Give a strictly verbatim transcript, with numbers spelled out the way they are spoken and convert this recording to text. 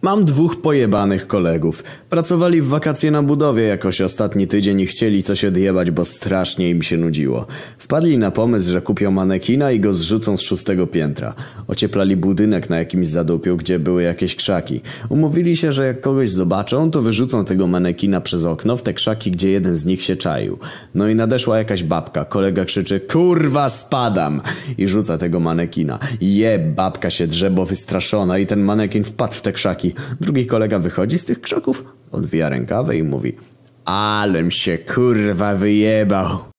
Mam dwóch pojebanych kolegów. Pracowali w wakacje na budowie jakoś ostatni tydzień i chcieli coś odjebać, bo strasznie im się nudziło. Wpadli na pomysł, że kupią manekina i go zrzucą z szóstego piętra. Ocieplali budynek na jakimś zadupiu, gdzie były jakieś krzaki. Umówili się, że jak kogoś zobaczą, to wyrzucą tego manekina przez okno w te krzaki, gdzie jeden z nich się czaił. No i nadeszła jakaś babka. Kolega krzyczy: kurwa, spadam! I rzuca tego manekina. Je, babka się drze, bo wystraszona, i ten manekin wpadł w te krzaki. Drugi kolega wychodzi z tych krzaków, odwija rękawy i mówi: alem się kurwa wyjebał.